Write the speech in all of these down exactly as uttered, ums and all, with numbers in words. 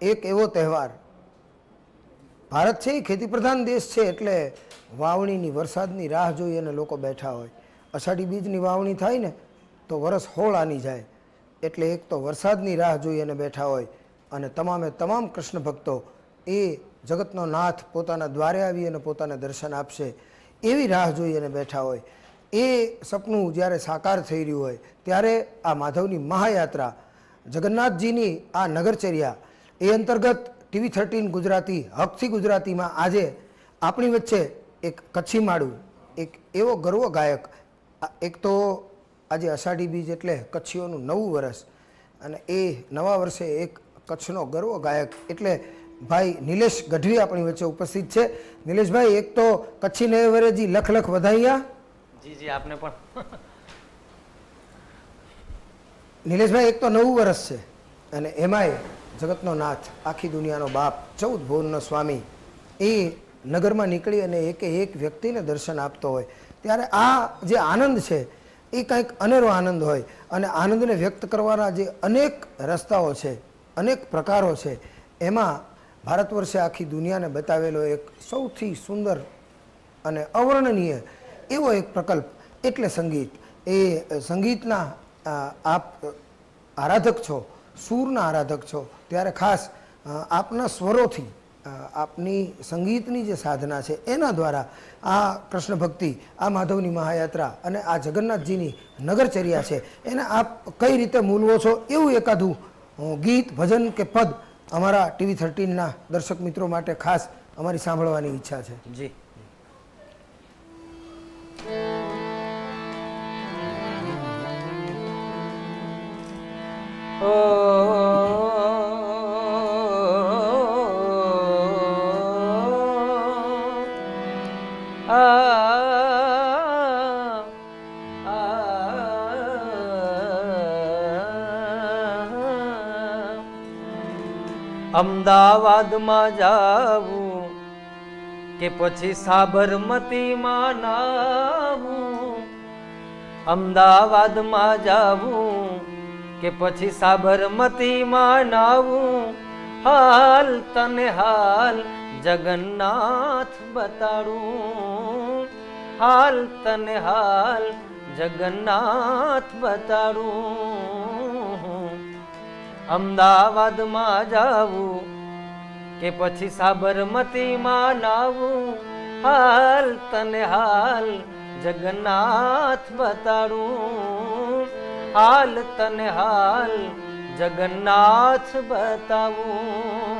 એક એવો તહેવાર, ભારત છે એ ખેતી પ્રધાન દેશ છે એટલે વાવણીની વરસાદની રાહ જોઈ અને લોકો બેઠા હોય. અષાઢી બીજની વાવણી થાય ને તો વરસ હોળ આની જાય એટલે એક તો વરસાદની રાહ જોઈ અને બેઠા હોય અને તમામે તમામ કૃષ્ણ ભક્તો એ જગતનો નાથ પોતાના દ્વારે આવી અને પોતાને દર્શન આપશે એવી રાહ જોઈ અને બેઠા હોય. એ સપનું જ્યારે સાકાર થઈ રહ્યું હોય ત્યારે આ માધવની મહાયાત્રા, જગન્નાથજીની આ નગરચર્યા, એ અંતર્ગત ટીવી થર્ટીન ગુજરાતી, હકથી ગુજરાતીમાં આજે આપણી વચ્ચે એક કચ્છી માળું, એક એવો ગર્વ ગાયક. એક તો આજે અષાઢી બીજ એટલે કચ્છીઓનું નવું વર્ષ અને એ નવા વર્ષે એક કચ્છનો ગર્વ ગાયક એટલે ભાઈ નિલેશ ગઢવી આપણી વચ્ચે ઉપસ્થિત છે. નિલેશભાઈ, એક તો કચ્છી નવે વરેજી લખ લખ વધાઈયા. જી જી, આપને પણ. નિલેશભાઈ, એક તો નવું વર્ષ છે અને એમાંય જગતનો નાથ, આખી દુનિયાનો બાપ, ચૌદ ભુવનનો સ્વામી એ નગરમાં નીકળી અને એકે એક વ્યક્તિને દર્શન આપતો હોય ત્યારે આ જે આનંદ છે એ કંઈક અનેરો આનંદ હોય અને આનંદને વ્યક્ત કરવાના જે અનેક રસ્તાઓ છે, અનેક પ્રકારો છે, એમાં ભારત વર્ષે આખી દુનિયાને બતાવેલો એક સૌથી સુંદર અને અવર્ણનીય એવો એક પ્રકલ્પ એટલે સંગીત. એ સંગીતના આપ આરાધક છો, સૂરના આરાધક છો, ત્યારે ખાસ આપના સ્વરોથી, આપની સંગીતની જે સાધના છે એના દ્વારા આ કૃષ્ણ ભક્તિ, આ માધવની મહાયાત્રા અને આ જગન્નાથજીની નગરચર્યા છે એને આપ કઈ રીતે મૂલવો છો એવું એકાદું ગીત, ભજન કે પદ અમારા ટીવી થર્ટીનના દર્શક મિત્રો માટે ખાસ અમારી સાંભળવાની ઈચ્છા છે. જી. ઓ અમદાવાદમાં જાવું કે પછી સાબરમતીમાં નાવું, અમદાવાદમાં જાવું કે પછી સાબરમતીમાં નાવું, હાલ તને હાલ જગન્નાથ બતાડું, હાલ તને હાલ જગન્નાથ બતાડું. અમદાવાદમાં જાવું કે પછી સાબરમતીમાં નાવું, હાલ તને હાલ જગન્નાથ બતાડું, હાલ તને હાલ જગન્નાથ બતાવું.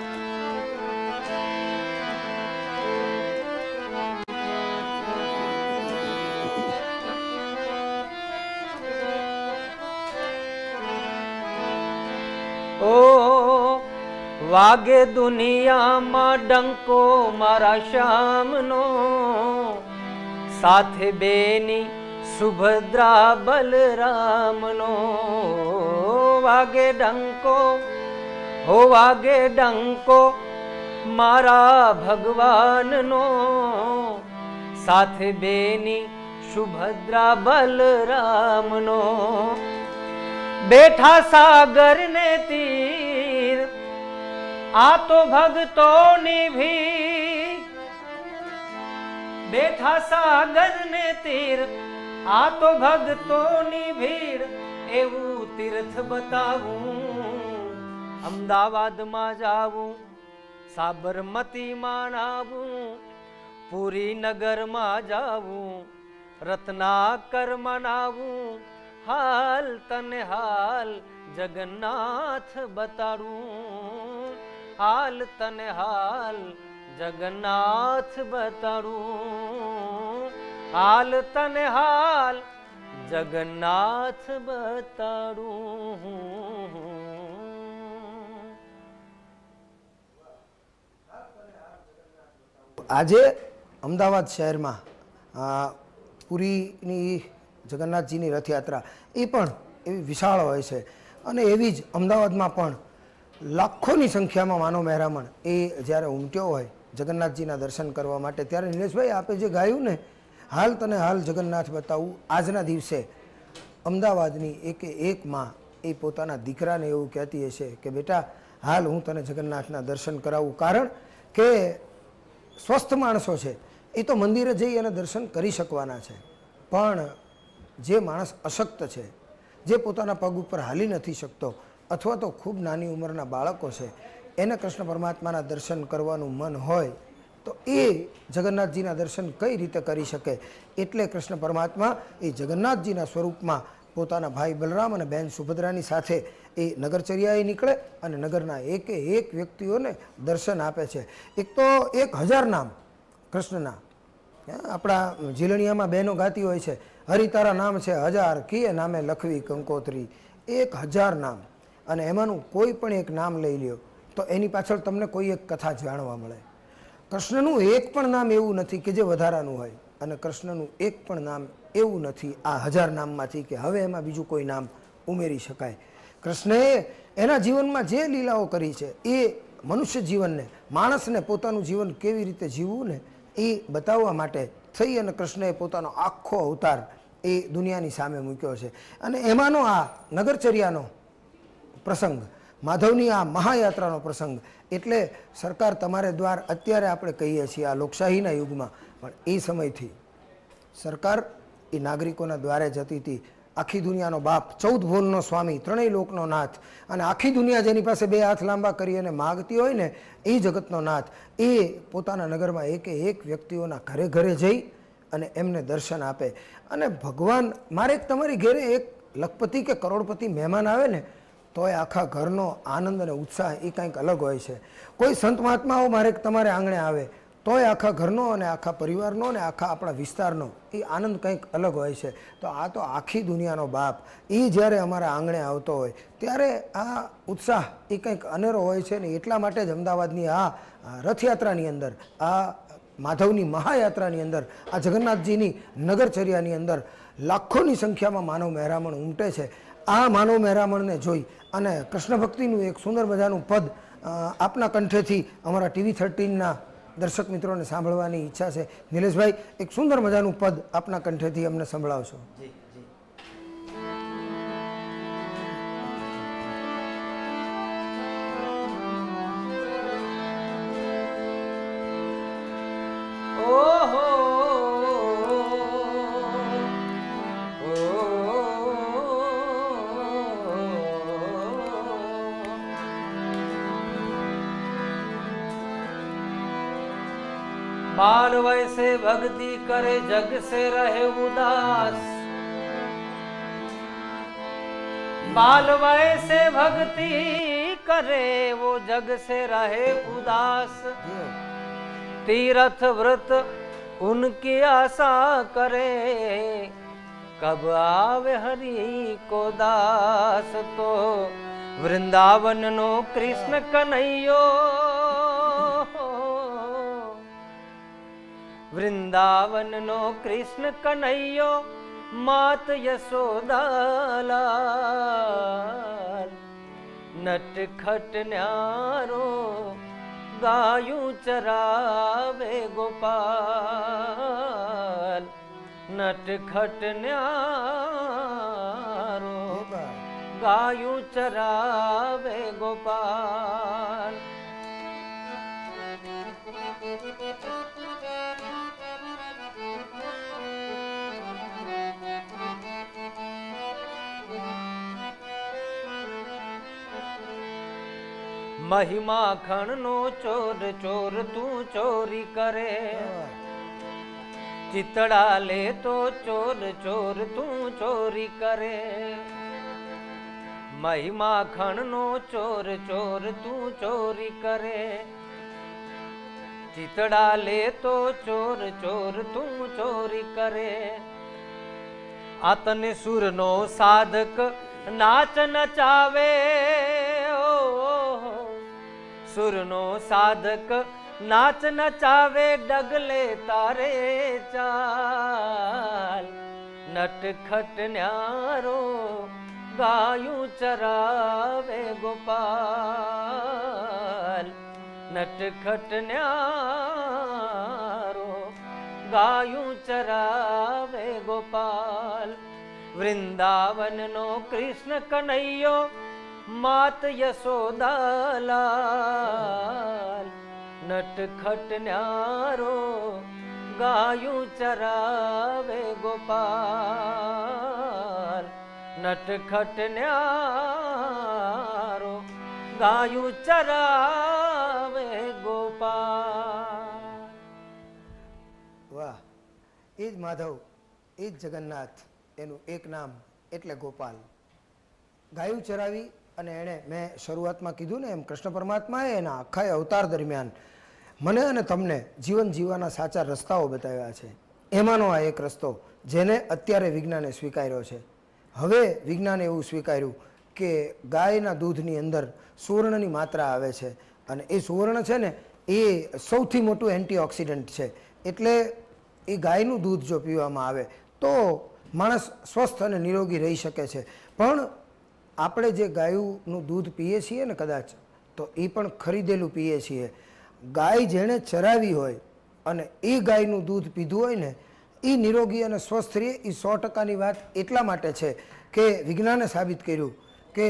ઓ વાગે દુનિયામાં ડંકો મારા શ્યામનો, સાથે બેની સુભદ્રા બલરામનો. વાગે ડંકો, હો વાગે ડંકો મારા ભગવાનનો, સાથે બેની સુભદ્રા બલરામનો. બેઠા સાગર ને તીર આ તો ભક્તોની ભીડ, બેઠા સાગર ને તીર આ તો ભક્તોની ભીડ, એવું તીર્થ બતાવું. અમદાવાદમાં જાવું, સાબરમતીમાં નાવું, પુરી નગરમાં જાવું, રત્નાકરમાં નાવું, હાલ તને હાલ જગન્નાથ બતાડું, હાલ તને હાલ જગન્નાથ બતાડું, હાલ તને હાલ જગન્નાથ બતાડું. આજે અમદાવાદ શહેરમાં પુરીની જગન્નાથજીની રથયાત્રા એ પણ એવી વિશાળ હોય છે અને એવી જ અમદાવાદમાં પણ લાખોની સંખ્યામાં માનવ મહેરામણ એ જ્યારે ઉમટ્યો હોય જગન્નાથજીના દર્શન કરવા માટે, ત્યારે નિલેશભાઈ આપે જે ગાયું ને, હાલ તને હાલ જગન્નાથ બતાવું, આજના દિવસે અમદાવાદની એક એક માં એ પોતાના દીકરાને એવું કહેતી હશે કે બેટા હાલ હું તને જગન્નાથના દર્શન કરાવું. કારણ કે સ્વસ્થ માણસો છે એ તો મંદિરે જઈ અને દર્શન કરી શકવાના છે, પણ જે માણસ અશક્ત છે, જે પોતાના પગ ઉપર હાલી નથી શકતો, અથવા તો ખૂબ નાની ઉંમરના બાળકો છે, એને કૃષ્ણ પરમાત્માના દર્શન કરવાનું મન હોય તો એ જગન્નાથજીના દર્શન કઈ રીતે કરી શકે? એટલે કૃષ્ણ પરમાત્મા એ જગન્નાથજીના સ્વરૂપમાં પોતાના ભાઈ બલરામ અને બહેન સુભદ્રાની સાથે એ નગરચર્યાએ નીકળે અને નગરના એકે એક વ્યક્તિઓને દર્શન આપે છે. એક તો એક હજાર નામ કૃષ્ણના આપણા ઝીલણિયામાં બહેનો ગાતી હોય છે, હરિ તારા નામ છે હજાર, કિયે નામે લખવી કંકોત્રી. એક હજાર નામ, અને એમાંનું કોઈ પણ એક નામ લઈ લ્યો તો એની પાછળ તમને કોઈ એક કથા જાણવા મળે. કૃષ્ણનું એક પણ નામ એવું નથી કે જે વધારાનું હોય, અને કૃષ્ણનું એક પણ નામ એવું નથી આ હજાર નામમાંથી કે હવે એમાં બીજું કોઈ નામ ઉમેરી શકાય. કૃષ્ણએ એના જીવનમાં જે લીલાઓ કરી છે એ મનુષ્ય જીવનને, માણસને પોતાનું જીવન કેવી રીતે જીવવું ને એ બતાવવા માટે થઈ અને કૃષ્ણએ પોતાનો આખો અવતાર એ દુનિયાની સામે મૂક્યો છે. અને એમાંનો આ નગરચર્યાનો પ્રસંગ, માધવની આ મહાયાત્રાનો પ્રસંગ, એટલે સરકાર તમારે દ્વાર અત્યારે આપણે કહીએ છીએ આ લોકશાહીના યુગમાં, પણ એ સમયથી સરકાર એ નાગરિકોના દ્વારે જતી હતી. આખી દુનિયાનો બાપ, ચૌદ ભુવનનો સ્વામી, ત્રણેય લોકનો નાથ, અને આખી દુનિયા જેની પાસે બે હાથ લાંબા કરી અને માગતી હોય ને એ જગતનો નાથ, એ પોતાના નગરમાં એકે એક વ્યક્તિઓના ઘરે ઘરે જઈ અને એમને દર્શન આપે. અને ભગવાન, મારે એક તમારી ઘેરે એક લખપતિ કે કરોડપતિ મહેમાન આવે ને તોય આખા ઘરનો આનંદ અને ઉત્સાહ એ કંઈક અલગ હોય છે. કોઈ સંત મહાત્માઓ મારે તમારે આંગણે આવે તોય આખા ઘરનો અને આખા પરિવારનો અને આખા આપણા વિસ્તારનો એ આનંદ કંઈક અલગ હોય છે. તો આ તો આખી દુનિયાનો બાપ એ જ્યારે અમારા આંગણે આવતો હોય ત્યારે આ ઉત્સાહ એ કંઈક અનેરો હોય છે ને. એટલા માટે જ અમદાવાદની આ રથયાત્રાની અંદર, આ માધવની મહાયાત્રાની અંદર, આ જગન્નાથજીની નગરચર્યાની અંદર લાખોની સંખ્યામાં માનવ મહેરામણ ઉમટે છે. આ માનવ મહેરામણને જોઈ અને કૃષ્ણ ભક્તિનું એક સુંદર મજાનું પદ આપના કંઠેથી અમારા ટીવી થર્ટીનના દર્શક મિત્રોને સાંભળવાની ઈચ્છા છે. નિલેશભાઈ, એક સુંદર મજાનું પદ આપના કંઠેથી અમને સંભળાવશો. बाल वैसे भक्ति करे जग से रहे उदास, बाल वैसे भक्ति करे वो जग से रहे उदास, तीर्थ व्रत उनकी आशा करे कब आवे हरि को दास. तो वृंदावन नो कृष्ण कन्हैयो, वृंदावन नो कृष्ण कन्हैयो मात यशोदालाल, नटखट न्यारो गायूं चरावे गोपाल, नटखट न्यारो गायूं चरावे गोपाल. महिमा खण नो चोर चोर तू चोरी करे, चितड़ा ले तो चोर चोर तू चोरी करे. महिमा खण नो चोर चोर तू चोरी करे, चितड़ा ले तो चोर चोर तू चोरी करे. आतन सुर नो साधक नाच नचावे, सुर नो साधक नाच नचावे डगले तारे चाल, नटखट न्यारो गायूं चरावे गोपाल, नटखट न्यारो गायूं चरावे गोपाल. वृंदावन नो कृष्ण कन्हैयो માત યશોદાલાલ નટખટ ન્યારો ગાયું ચરાવે ગોપાલ નટખટ ન્યારો ગાયું ચરાવે ગોપાલ. વાહ, એ જ માધવ, એ જ જગન્નાથ, એનું એક નામ એટલે ગોપાલ. ગાયું ચરાવી અને એણે, મેં શરૂઆતમાં કીધું ને એમ, કૃષ્ણ પરમાત્માએ એના આખા અવતાર દરમિયાન મને અને તમને જીવન જીવવાના સાચા રસ્તાઓ બતાવ્યા છે. એમાંનો આ એક રસ્તો જેને અત્યારે વિજ્ઞાને સ્વીકાર્યો છે. હવે વિજ્ઞાને એવું સ્વીકાર્યું કે ગાયના દૂધની અંદર સુવર્ણની માત્રા આવે છે અને એ સુવર્ણ છે ને એ સૌથી મોટું એન્ટીઓક્સિડન્ટ છે. એટલે એ ગાયનું દૂધ જો પીવામાં આવે તો માણસ સ્વસ્થ અને નિરોગી રહી શકે છે. પણ આપણે જે ગાયનું દૂધ પીએ છીએ ને કદાચ, તો એ પણ ખરીદેલું પીએ છીએ. ગાય જેણે ચરાવી હોય અને એ ગાયનું દૂધ પીધું હોય ને, એ નિરોગી અને સ્વસ્થ રહે. એ સો ટકાની વાત એટલા માટે છે કે વિજ્ઞાને સાબિત કર્યું કે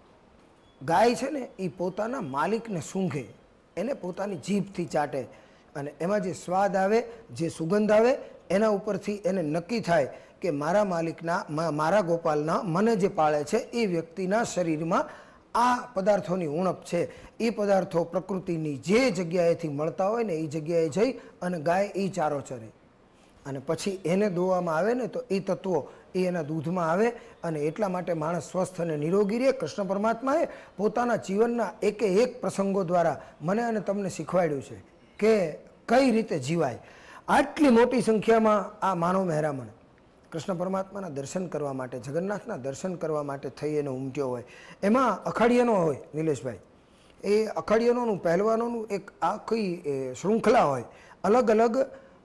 ગાય છે ને એ પોતાના માલિકને સૂંઘે, એને પોતાની જીભથી ચાટે અને એમાં જે સ્વાદ આવે, જે સુગંધ આવે, એના ઉપરથી એને નક્કી થાય કે મારા માલિકના, મારા ગોપાલના, મને જે પાળે છે એ વ્યક્તિના શરીરમાં આ પદાર્થોની ઉણપ છે. એ પદાર્થો પ્રકૃતિની જે જગ્યાએથી મળતા હોય ને એ જગ્યાએ જઈ અને ગાય એ ચારો ચરે અને પછી એને દોવામાં આવે ને તો એ તત્વો એ એના દૂધમાં આવે અને એટલા માટે માણસ સ્વસ્થ અને નિરોગી રહે. કૃષ્ણ પરમાત્માએ પોતાના જીવનના એકે એક પ્રસંગો દ્વારા મને અને તમને શીખવાડ્યું છે કે કઈ રીતે જીવાય. આટલી મોટી સંખ્યામાં આ માનવ મહેરામણ કૃષ્ણ પરમાત્માના દર્શન કરવા માટે, જગન્નાથના દર્શન કરવા માટે થઈ એને ઉમટ્યો હોય. એમાં અખાડિયાનો હોય નિલેશભાઈ, એ અખાડિયાનોનું, પહેલવાનોનું એક આખી શૃંખલા હોય. અલગ અલગ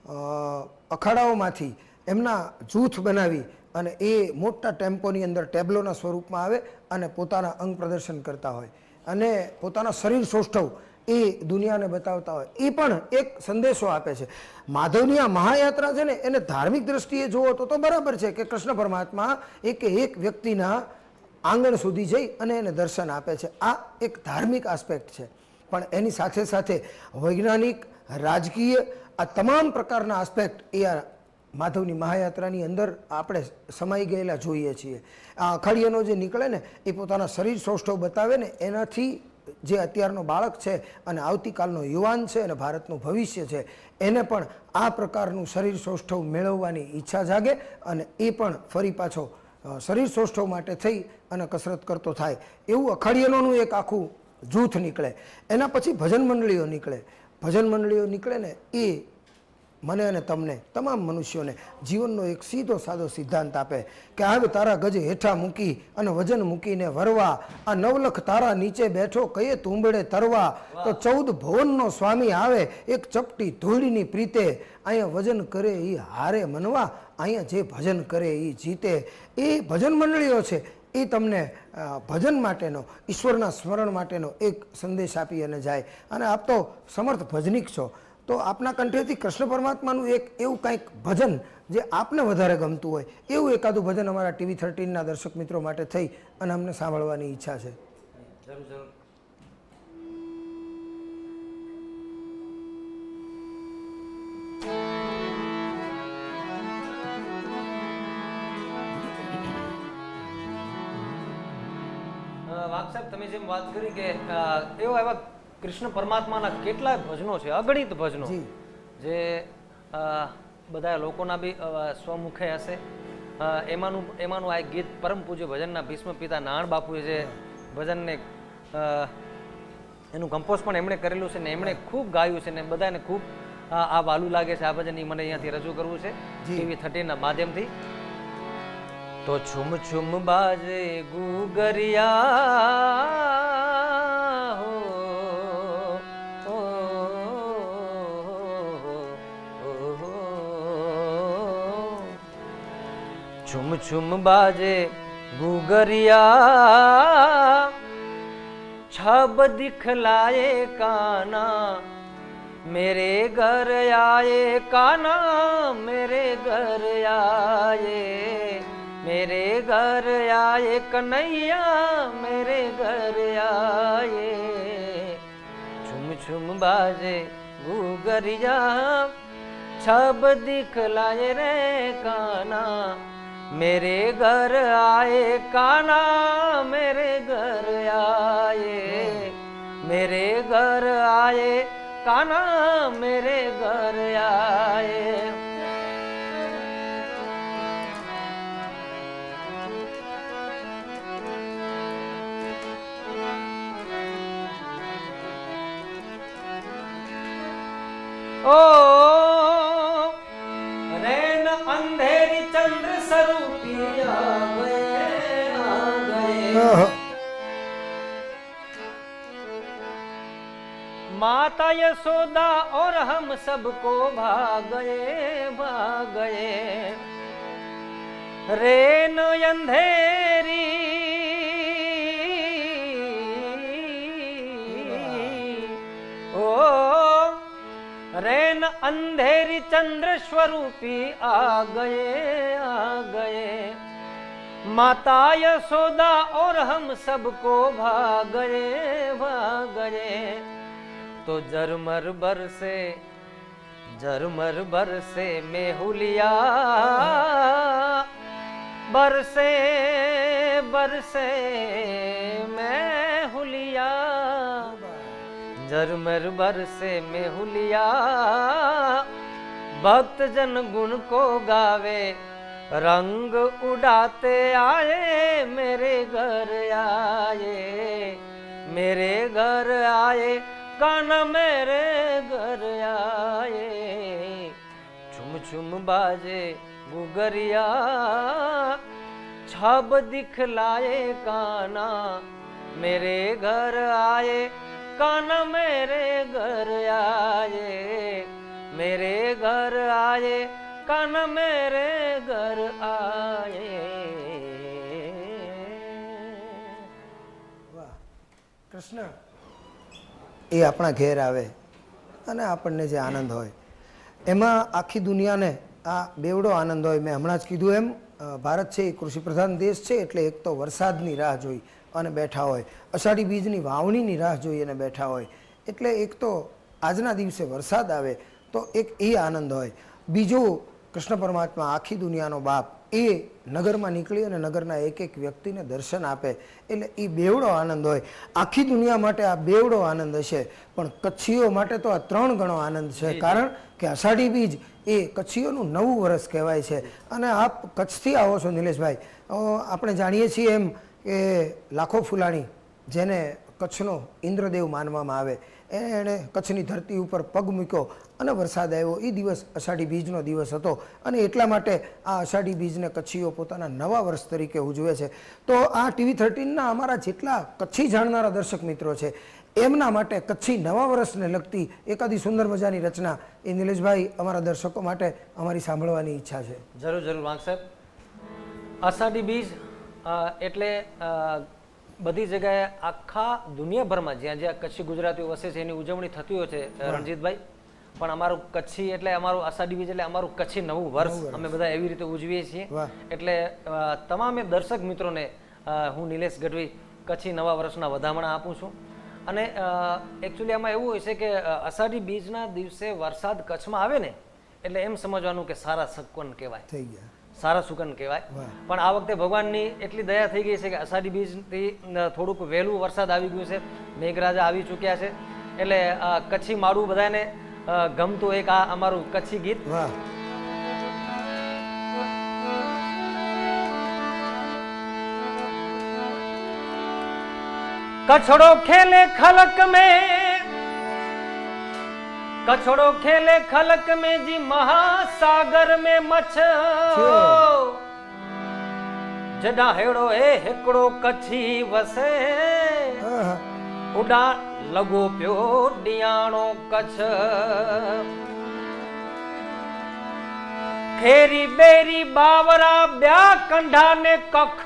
અખાડાઓમાંથી એમના જૂથ બનાવી અને એ મોટા ટેમ્પોની અંદર ટેબ્લોના સ્વરૂપમાં આવે અને પોતાના અંગ પ્રદર્શન કરતા હોય અને પોતાના શરીર સૌષ્ઠવ એ દુનિયાને બતાવતા હોય. એ પણ એક સંદેશો આપે છે. માધવની આ મહાયાત્રા છે ને, એને ધાર્મિક દ્રષ્ટિએ જુઓ તો તો બરાબર છે કે કૃષ્ણ પરમાત્મા એક એક વ્યક્તિના આંગણ સુધી જઈ અને એને દર્શન આપે છે. આ એક ધાર્મિક આસ્પેક્ટ છે. પણ એની સાથે સાથે વૈજ્ઞાનિક, રાજકીય, આ તમામ પ્રકારના આસ્પેક્ટ એ આ માધવની મહાયાત્રાની અંદર આપણે સમાઈ ગયેલા જોઈએ છીએ. આ અખાડિયાનો જે નીકળે ને એ પોતાના શરીર સૌષ્ઠવ બતાવે ને, એનાથી જે અત્યારનો બાળક છે અને આવતીકાલનો યુવાન છે અને ભારતનું ભવિષ્ય છે, એને પણ આ પ્રકારનું શરીર સૌષ્ઠવ મેળવવાની ઈચ્છા જાગે અને એ પણ ફરી પાછો શરીર સૌષ્ઠવ માટે થઈ અને કસરત કરતો થાય. એવું અખાડિયાનોનું એક આખું જૂથ નીકળે. એના પછી ભજન મંડળીઓ નીકળે. ભજન મંડળીઓ નીકળે ને એ મને અને તમને, તમામ મનુષ્યોને જીવનનો એક સીધો સાદો સિદ્ધાંત આપે કે આવે તારા ગજ હેઠા મૂકી અને વજન મૂકીને વરવા, આ નવલખ તારા નીચે બેઠો કયે તુંબડે તરવા, તો ચૌદ ભુવનનો સ્વામી આવે એક ચપટી ધૂળની પ્રીતે, અહીંયા વજન કરે એ હારે મનવા, અહીંયા જે ભજન કરે એ જીતે. એ ભજન મંડળીઓ છે એ તમને ભજન માટેનો, ઈશ્વરના સ્મરણ માટેનો એક સંદેશ આપી અને જાય. અને આપ તો સમર્થ ભજનિક છો, તો આપના કંઠેથી કૃષ્ણ પરમાત્માનું એક એવું કંઈક ભજન જે આપને વધારે ગમતું હોય એવું એકાદું ભજન અમારા ટીવી થર્ટીનના દર્શક મિત્રો માટે થઈ અને અમને સાંભળવાની ઈચ્છા છે. જરૂર જરૂર. વાઘ સાહેબ, તમે જેમ વાત કરી કે એવા એવા કૃષ્ણ પરમાત્માના કેટલાય ભજનો છે, અગણિત ભજનો, જે બધા લોકોના બી સ્વમુખે હશે. એમાંનું એમાંનું આ ગીત પરમ પૂજ્ય ભજનના ભીષ્મ પિતા નારાયણ બાપુએ જે ભજનને એનું કમ્પોઝ પણ એમણે કરેલું છે ને એમણે ખૂબ ગાયું છે ને બધાને ખૂબ આ વાલું લાગે છે. આ ભજન મને અહીંયાથી રજૂ કરવું છે ટીવી થર્ટીનના માધ્યમથી. તો છુમ છુમ બાજે ગુગરિયા હો, છુમ છુમ બાજે ગુગરિયા, छब दिखलाए काना मेरे घर आए, काना मेरे घर आए, मेरे घर आए कन्हैया मेरे घर आए, झुम झुम बाजे गुगरिया छब दिखलाए रे काना, मेरे घर आए काना मेरे घर आए, मेरे घर आए काना मेरे घर आए। ओ रैन अंधेरी चंद्र स्वरूपी आ गए आ गए, माता यशोदा और हम सबको भाग गए भाग गए, रैन अंधेरी ओ रैन अंधेरी चंद्र स्वरूपी आ गए आ गए, माता यशोदा और हम सबको भाग गए भाग गए, तो झरमर बरसे झरमर बरसे मेहुलिया, बरसे बरसे मेहुलिया, झरमर बरसे मेहुलिया, भक्त जन गुण को गावे, रंग उड़ाते आए मेरे घर आए, मेरे घर आए कान्हा मेरे घर आए, झुम झुम बाजे गुगरिया छब दिखलाए कान्हा, मेरे घर आए कान्हा मेरे घर आए, मेरे घर आए कान्हा मेरे घर आए। વાહ, કૃષ્ણ એ આપણા ઘેર આવે અને આપણને જે આનંદ હોય એમાં આખી દુનિયાને આ બેવડો આનંદ હોય. મેં હમણાં જ કીધું એમ ભારત છે એ કૃષિ પ્રધાન દેશ છે, એટલે એક તો વરસાદની રાહ જોઈ અને બેઠા હોય, અષાઢી બીજની વાવણીની રાહ જોઈ અને બેઠા હોય, એટલે એક તો આજના દિવસે વરસાદ આવે તો એક એ આનંદ હોય. બીજો કૃષ્ણ પરમાત્મા આખી દુનિયાનો બાપ એ નગરમાં નીકળી અને નગરના એક એક વ્યક્તિને દર્શન આપે, એટલે એ બેવડો આનંદ હોય. આખી દુનિયા માટે આ બેવડો આનંદ હશે, પણ કચ્છીઓ માટે તો આ ત્રણ ગણો આનંદ છે, કારણ કે અષાઢી બીજ એ કચ્છીઓનું નવું વર્ષ કહેવાય છે. અને આપ કચ્છથી આવો છો નિલેશભાઈ, આપણે જાણીએ છીએ એમ કે લાખો ફૂલાણી જેને કચ્છનો ઇન્દ્રદેવ માનવામાં આવે, એણે કચ્છની ધરતી ઉપર પગ મૂક્યો અને વરસાદ આવ્યો. એ દિવસ અષાઢી બીજનો દિવસ હતો અને એટલા માટે આ અષાઢી બીજને કચ્છીઓ પોતાના નવા વર્ષ તરીકે ઉજવે છે. તો આ ટીવી થર્ટીનના અમારા જેટલા કચ્છી જાણનારા દર્શક મિત્રો છે એમના માટે કચ્છી નવા વર્ષને લગતી એકાદી સુંદર મજાની રચના એ નિલેશભાઈ અમારા દર્શકો માટે અમારી સાંભળવાની ઈચ્છા છે. જરૂર જરૂર વાંક સાહેબ. અષાઢી બીજ એટલે બધી જગ્યાએ આખા દુનિયાભરમાં જ્યાં જ્યાં કચ્છી ગુજરાતીઓ વસે છે એની ઉજવણી થતી હોય છે રણજીતભાઈ, પણ અમારું કચ્છી એટલે અમારું અષાઢી બીજ એટલે અમારું કચ્છી નવું વર્ષ અમે બધા એવી રીતે ઉજવીએ છીએ. એટલે તમામે દર્શક મિત્રોને હું નિલેશ ગઢવી કચ્છી નવા વર્ષના વધામણા આપું છું. અને એકચ્યુઅલી આમાં એવું હોય છે કે અષાઢી બીજના દિવસે વરસાદ કચ્છમાં આવે ને એટલે એમ સમજવાનું કે સારા સકન કહેવાય, થઈ ગયા સારા સુકન કહેવાય. પણ આ વખતે ભગવાનની એટલી દયા થઈ ગઈ છે કે અષાઢી બીજથી થોડુંક વહેલું વરસાદ આવી ગયું છે, મેઘરાજા આવી ચૂક્યા છે, એટલે કચ્છી માળું બધાને ગમતું એક આ અમારું કચ્છી ગીત. કછડો ખેલે ખલક में, कछड़ो खेले खलक में जी महासागर में मछ, जडा हेड़ो ए हिकड़ो कच्छी वसे, उडा लगो प्यो डियाणो कच्छ, खेरी बेरी बावरा ब्या कंढा ने कख,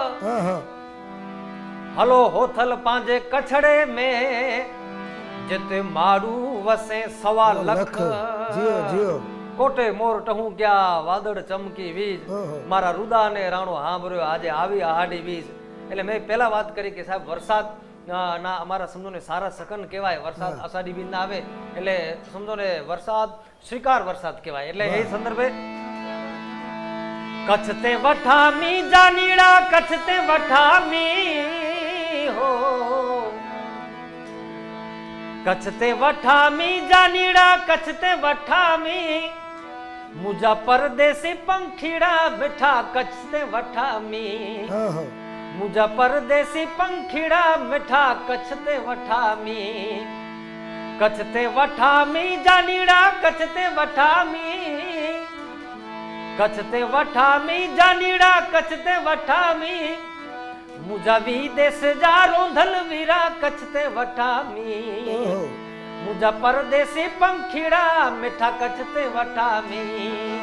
हलो होथल पांजे कछड़े में जिते मारू वसे सवा लख, जियो जियो કોટે મોર ટહું ક્યાં વાદળ ચમકી વીજ ઓહો. મારા રુદાને રાણો હાંભળ્યો આજે આવી આહાડી વીજ. એટલે મેં પહેલા વાત કરી કે સાહેબ વરસાદ અ, ના અમારા સમજો ને સારા સકન કહેવાય. વરસાદ અષાઢી બીજ ના આવે એટલે સમજો ને વરસાદ શ્રીકાર વરસાદ કહેવાય. એટલે એ સંદર્ભે કચ્છ તે વઠામી જાનીડા કચ્છ તે વઠામી હો કચ્છ તે વઠામી જાનીડા કચ્છ તે વઠામી મુજા પરદેસી પંખીડા બેઠા કચ્છ તે વઠામી ઓહો. મુજા પરદેસી પંખીડા બેઠા કચ્છ તે વઠામી કચ્છ તે વઠામી જાનીડા કચ્છ તે વઠામી કચ્છ તે વઠામી જાનીડા કચ્છ તે વઠામી મુજા વિદેશ જા રોંધલ વીરા કચ્છ તે વઠામી ઓહો. મુજા પરદેસી પંખીડા મીઠા કચ્છ તે વઠામી.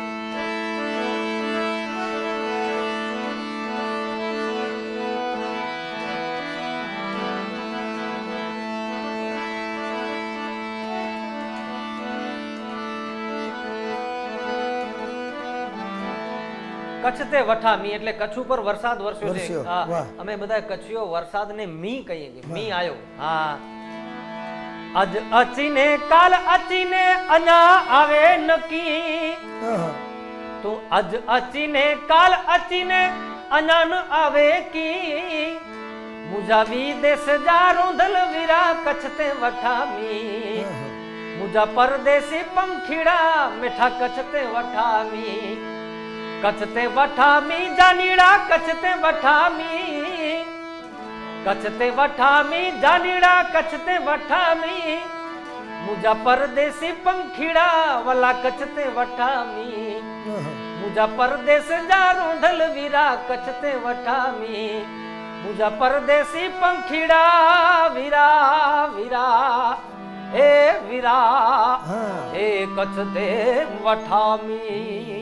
કચ્છ તે વઠામી એટલે કચ્છ ઉપર વરસાદ વરસ્યો છે. વરસ્યો, હા, વાહ. અમે બધા કચ્છીઓ વરસાદને મી કહીએ છીએ. મી આવ્યો. હા, અજ અચીને કાલ અચીને અના આવે નકી ઓહો. તો અજ અચીને કાલ અચીને અના ન આવે કી મુજા વિદેશ જા રોંધલ વીરા કચ્છ તે વઠામી ઓહો. મુજા પરદેસી પંખીડા મીઠા કચ્છ તે વઠામી કચ્છ તે વઠામી જાનીડા કચ્છ તે વઠામી કચ્છ તે વઠામી જાનીડા કચ્છ તે વઠામી મુજા પરદેસી પંખીડા વલા કચ્છ તે વઠામી ઓહો. મુજા પરદેશ જા રોંધલ વીરા કચ્છ તે વઠામી મુજા પરદેસી પંખીડા વીરા વીરા હે વીરા હા. હે કચ્છ તે વઠામી.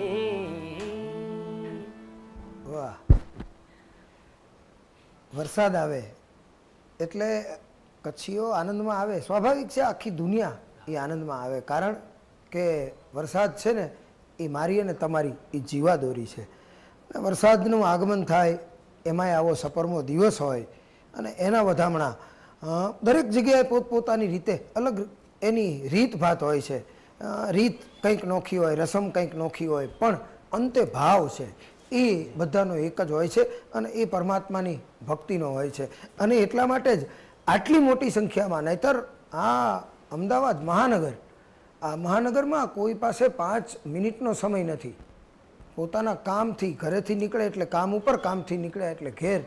વાહ. વરસાદ આવે એટલે કચ્છીઓ આનંદમાં આવે. સ્વાભાવિક છે, આખી દુનિયા એ આનંદમાં આવે. કારણ કે વરસાદ છે ને એ મારી અને તમારી એ જીવાદોરી છે. અને વરસાદનું આગમન થાય એમાંય આવો સપરમો દિવસ હોય અને એના વધામણા અ, દરેક જગ્યાએ પોતપોતાની રીતે અલગ એની રીત ભાત હોય છે. અ, રીત કંઈક નોખી હોય, રસમ કંઈક નોખી હોય, પણ અંતે ભાવ છે એ બધાનો એક જ હોય છે અને એ પરમાત્માની ભક્તિનો હોય છે. અને એટલા માટે જ આટલી મોટી સંખ્યામાં, નહીતર આ અમદાવાદ મહાનગર, આ મહાનગરમાં કોઈ પાસે પાંચ મિનિટનો સમય નથી. પોતાના કામથી ઘરેથી નીકળે એટલે કામ ઉપર, કામથી નીકળે એટલે ઘેર.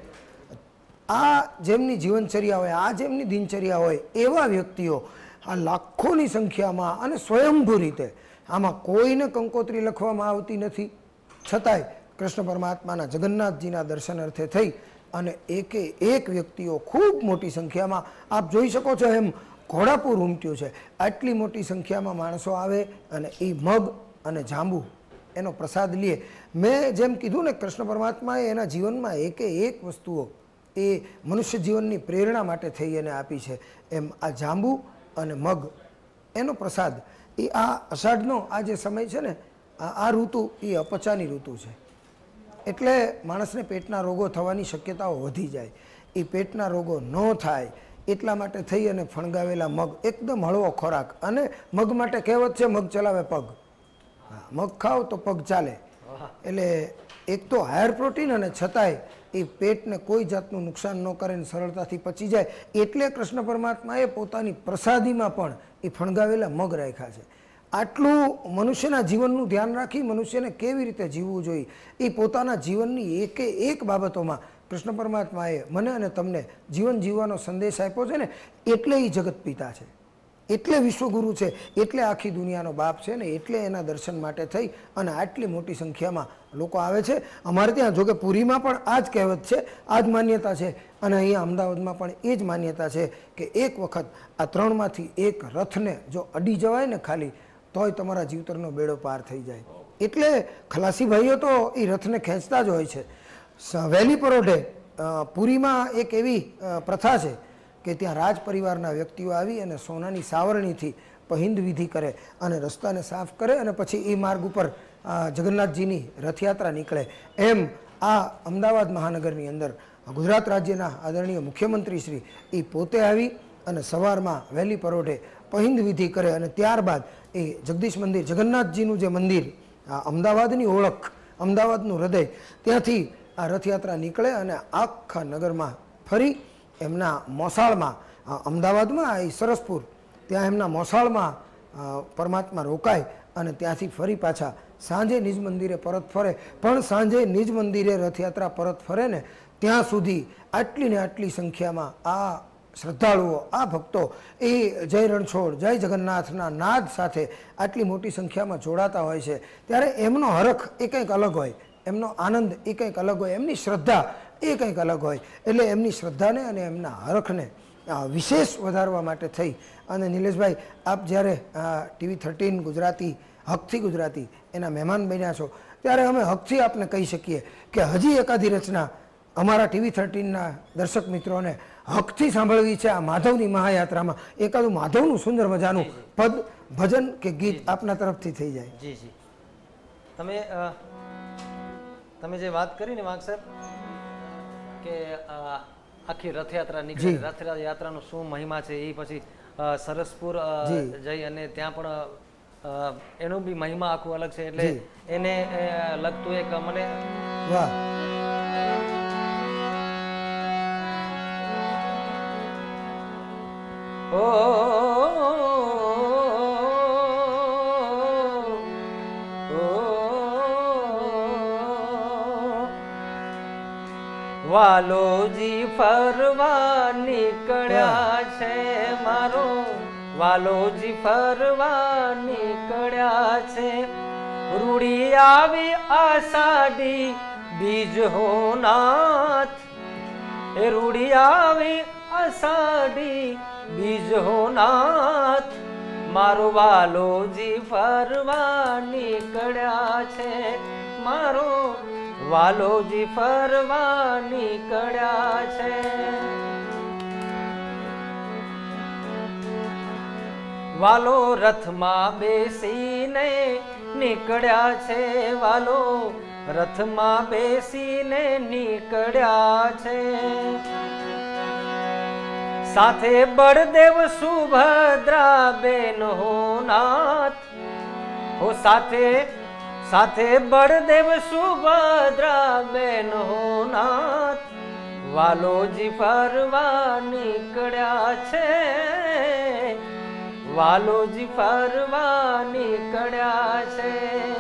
આ જેમની જીવનચર્યા હોય, આ જેમની દિનચર્યા હોય, એવા વ્યક્તિઓ આ લાખોની સંખ્યામાં અને સ્વયંભૂ રીતે, આમાં કોઈને કંકોત્રી લખવામાં આવતી નથી, છતાંય કૃષ્ણ પરમાત્માના જગન્નાથજીના દર્શન અર્થે થઈ અને એકે એક વ્યક્તિઓ ખૂબ મોટી સંખ્યામાં, આપ જોઈ શકો છો એમ ઘોડાપુર ઉમટ્યું છે. આટલી મોટી સંખ્યામાં માણસો આવે અને એ મગ અને જાંબુ એનો પ્રસાદ લે. મેં જેમ કીધું ને, કૃષ્ણ પરમાત્માએ એના જીવનમાં એકે એક વસ્તુઓ એ મનુષ્ય જીવનની પ્રેરણા માટે થઈ એને આપી છે. એમ આ જાંબુ અને મગ એનો પ્રસાદ એ આ અષાઢનો આ જે સમય છે ને, આ આ ઋતુ એ અપચાની ઋતુ છે. એટલે માણસને પેટના રોગો થવાની શક્યતાઓ વધી જાય. એ પેટના રોગો ન થાય એટલા માટે થઈ અને ફણગાવેલા મગ, એકદમ હળવો ખોરાક. અને મગ માટે કહેવત છે, મગ ચલાવે પગ. હા, મગ ખાઓ તો પગ ચાલે. એટલે એક તો હાયર પ્રોટીન અને છતાંય એ પેટને કોઈ જાતનું નુકસાન ન કરે ને સરળતાથી પચી જાય. એટલે કૃષ્ણ પરમાત્માએ પોતાની પ્રસાદીમાં પણ એ ફણગાવેલા મગ રાખ્યા છે. આટલું મનુષ્યના જીવનનું ધ્યાન રાખી મનુષ્યને કેવી રીતે જીવવું જોઈએ એ પોતાના જીવનની એકે એક બાબતોમાં કૃષ્ણ પરમાત્માએ મને અને તમને જીવન જીવવાનો સંદેશ આપ્યો છે ને, એટલે એ જગત પિતા છે, એટલે વિશ્વગુરુ છે, એટલે આખી દુનિયાનો બાપ છે ને, એટલે એના દર્શન માટે થઈ અને આટલી મોટી સંખ્યામાં લોકો આવે છે. અમારે ત્યાં જોકે પુરીમાં પણ આ જ કહેવત છે, આ જ માન્યતા છે, અને અહીંયા અમદાવાદમાં પણ એ જ માન્યતા છે કે એક વખત આ ત્રણમાંથી એક રથને જો અડી જવાય ને ખાલી, તોય તમારા જીવતરનો બેડો પાર થઈ જાય. એટલે ખલાસી ભાઈઓ તો એ રથને ખેંચતા જ હોય છે. વહેલી પરોઢે પુરીમાં એક એવી પ્રથા છે કે ત્યાં રાજ પરિવારના વ્યક્તિઓ આવી અને સોનાની સાવરણીથી પહિંદ વિધિ કરે અને રસ્તાને સાફ કરે અને પછી એ માર્ગ ઉપર જગન્નાથજીની રથયાત્રા નીકળે. એમ આ અમદાવાદ મહાનગરની અંદર ગુજરાત રાજ્યના આદરણીય મુખ્યમંત્રી શ્રી એ પોતે આવી અને સવારમાં વહેલી પરોઢે પહિંદ વિધિ કરે અને ત્યારબાદ એ જગદીશ મંદિર, જગન્નાથજીનું જે મંદિર, આ અમદાવાદની ઓળખ, અમદાવાદનું હૃદય, ત્યાંથી આ રથયાત્રા નીકળે અને આખા નગરમાં ફરી એમના મોસાળમાં, અમદાવાદમાં એ સરસપુર, ત્યાં એમના મોસાળમાં પરમાત્મા રોકાય અને ત્યાંથી ફરી પાછા સાંજે નિજ મંદિરે પરત ફરે. પણ સાંજે નિજ મંદિરે રથયાત્રા પરત ફરે ને ત્યાં સુધી આટલી ને આટલી સંખ્યામાં આ શ્રદ્ધાળુઓ, આ ભક્તો એ જય રણછોડ, જય જગન્નાથના નાદ સાથે આટલી મોટી સંખ્યામાં જોડાતા હોય છે. ત્યારે એમનો હરખ એ કંઈક અલગ હોય, એમનો આનંદ એ કંઈક અલગ હોય, એમની શ્રદ્ધા એ કંઈક અલગ હોય. એટલે એમની શ્રદ્ધાને અને એમના હરખને વિશેષ વધારવા માટે થઈ અને નિલેશભાઈ, આપ જ્યારે ટીવી થર્ટીન ગુજરાતી, હકથી ગુજરાતી એના મહેમાન બન્યા છો, ત્યારે અમે હકથી આપને કહી શકીએ કે હજી એકાદી રચના અમારા ટીવી થર્ટીનના દર્શક મિત્રોને હકથી સાંભળવી છે. આ માધવની મહાયાત્રામાં એકાદું માધવનું સુંદર મજાનું પદ, ભજન કે ગીત આપના તરફથી થઈ જાય. જી જી તમે તમે જે વાત કરી ને વાઘ સાહેબ કે આખી રથયાત્રા નીકળી, રથયાત્રાનો શું મહિમા છે, એ પછી સરસપુર જઈ અને ત્યાં પણ એનો બી મહિમા આખું અલગ છે. એટલે એને લગતું એક મને વાહ ઓ વાલોજી ફરવા નીકળ્યા છે મારો, વાલોજી ફરવા નીકળ્યા છે. રૂડી આવી આષાઢી બીજ હો નાથ, એ રૂડી આવી આષાઢી બીજ હો નાથ, મારો વાલોજી ફરવા નીકળ્યા છે, મારો વાલોજી ફરવા નીકળ્યા છે. વાલો રથમાં બેસીને નીકળ્યા છે, વાલો રથમાં બેસીને નીકળ્યા છે. સાથે બળદેવ સુભદ્રા બેન હો નાથ, હો સાથે સાથે બળદેવ સુભદ્રા બેન હો નાથ, વાલોજી ફરવા નીકળ્યા છે, વાલોજી ફરવા નીકળ્યા છે.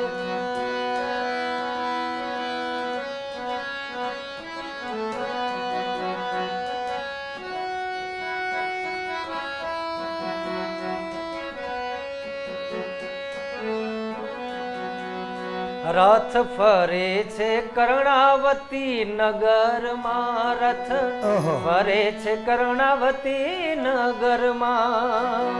રથ ફરે છે કર્ણાવતી નગરમાં, રથ ફરે છે કર્ણાવતી નગરમાં.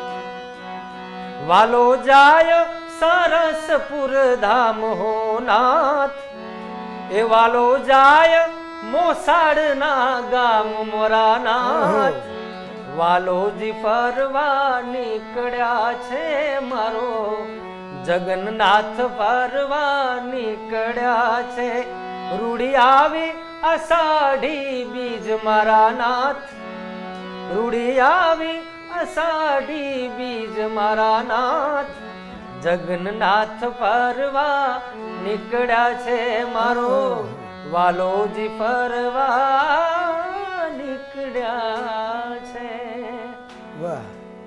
વાલો જાય સરસપુર ધામ હો નાથ, એ વાલો જાય મોસાળના ગામ મોરા નાથ, વાલોજી ફરવા નીકળ્યા છે, મારો જગન્નાથ ફરવા નીકળ્યા છે. રૂડી આવી અષાઢી બીજ મારા નાથ, રૂડી આવી અષાઢી બીજ મારા નાથ, જગન્નાથ ફરવા નીકળ્યા છે, મારો વાલોજી ફરવા નીકળ્યા છે. વાહ,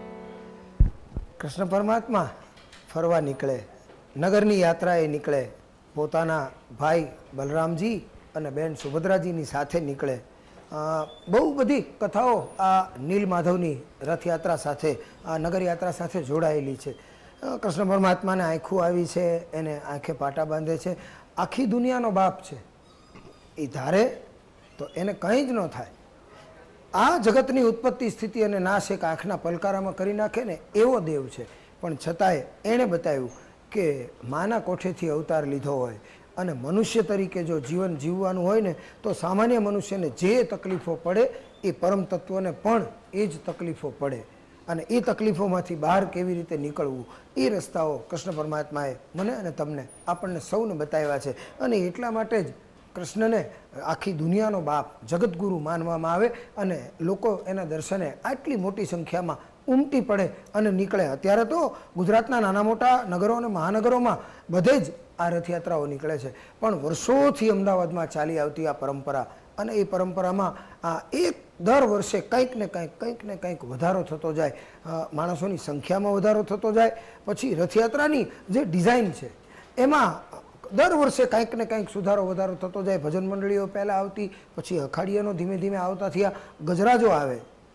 કૃષ્ણ પરમાત્મા ફરવા નીકળે, નગરની યાત્રાએ નીકળે, પોતાના ભાઈ બલરામજી અને બેન સુભદ્રાજીની સાથે નીકળે. બહુ બધી કથાઓ આ નીલ માધવની રથયાત્રા સાથે, આ નગરયાત્રા સાથે જોડાયેલી છે. કૃષ્ણ પરમાત્માને આંખું આવી છે, એને આંખે પાટા બાંધે છે. આખી દુનિયાનો બાપ છે, એ ધારે તો એને કંઈ જ ન થાય. આ જગતની ઉત્પત્તિ, સ્થિતિ અને નાશ એક આંખના પલકારામાં કરી નાખે ને એવો દેવ છે. પણ છતાંય એણે બતાવ્યું કે માના કોઠેથી અવતાર લીધો હોય અને મનુષ્ય તરીકે જો જીવન જીવવાનું હોય ને તો સામાન્ય મનુષ્યને જે તકલીફો પડે એ પરમ તત્વને પણ એ જ તકલીફો પડે. અને એ તકલીફોમાંથી બહાર કેવી રીતે નીકળવું એ રસ્તાઓ કૃષ્ણ પરમાત્માએ મને અને તમને આપણને સૌને બતાવ્યા છે. અને એટલા માટે જ કૃષ્ણને આખી દુનિયાનો બાપ જગતગુરુ માનવામાં આવે અને લોકો એના દર્શને આટલી મોટી સંખ્યામાં ઉમટી પડે અને નીકળે. અત્યારે તો ગુજરાતના નાના મોટા નગરો અને મહાનગરોમાં બધે જ આ રથયાત્રાઓ નીકળે છે, પણ વર્ષોથી અમદાવાદમાં ચાલી આવતી આ પરંપરા અને એ પરંપરામાં આ એક દર વર્ષે કંઈક ને કંઈક કંઈક ને કંઈક વધારો થતો જાય, માણસોની સંખ્યામાં વધારો થતો જાય. પછી રથયાત્રાની જે ડિઝાઇન છે એમાં દર વર્ષે કંઈક ને કંઈક સુધારો વધારો થતો જાય. ભજન મંડળીઓ પહેલાં આવતી, પછી અખાડીયાનો ધીમે ધીમે આવતા થયા, ગજરાજો આવે.